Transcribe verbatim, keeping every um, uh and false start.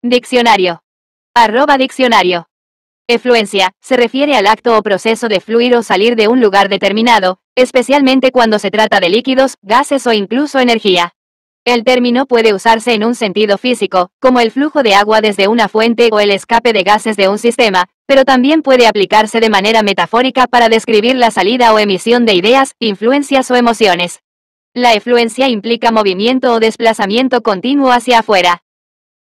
Diccionario. Arroba diccionario. Efluencia, se refiere al acto o proceso de fluir o salir de un lugar determinado, especialmente cuando se trata de líquidos, gases o incluso energía. El término puede usarse en un sentido físico, como el flujo de agua desde una fuente o el escape de gases de un sistema, pero también puede aplicarse de manera metafórica para describir la salida o emisión de ideas, influencias o emociones. La efluencia implica movimiento o desplazamiento continuo hacia afuera.